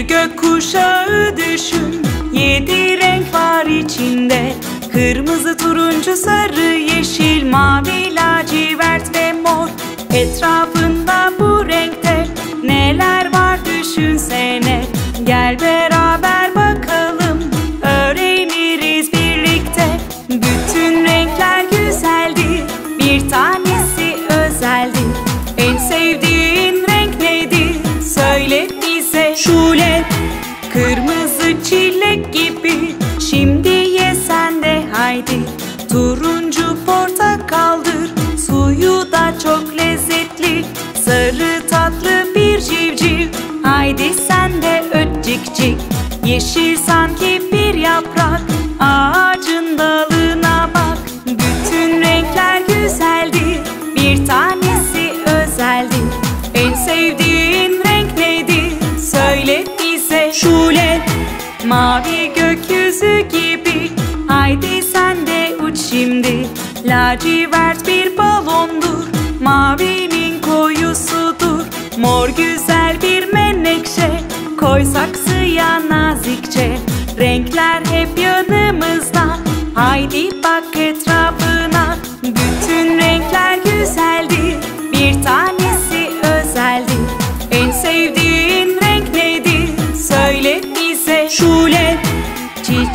gökkuşağı düşün, 7 renk var içinde. Kırmızı, turuncu, sarı, yeşil, mavi, lacivert ve mor. Etrafında bu renkte neler var düşünsene. Gel beraber bakalım, öğreniriz birlikte. Bütün renkler güzeldir, bir tanesi özeldir. En sevdiğin renk nedir? Söyle bize. Şule. Kırmızı çilek gibi, şimdi ye sen de haydi. Turuncu portakaldır, suyu da çok lezzetli. Sarı tatlı bir civciv, haydi sen de öt cik cik. Yeşil sanki bir yaprak, ağacın dalına bak. Bütün renkler güzeldir, bir tanesi özeldir. En sevdiğin renk nedir? Söyle bize. Şule. Mavi gökyüzü gibi, haydi sen de uç şimdi. Lacivert bir balondur, mavinin koyusudur. Mor güzel bir menekşe, koy saksıya nazikçe. Renkler hep yanımızda, haydi bak etrafına. Bütün renkler güzeldir, bir tanesi özeldir. En sevdiğin renk nedir? Söyle bize. Şule.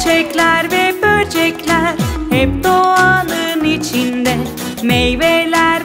Çiçekler ve böcekler hep doğanın içinde. Meyveler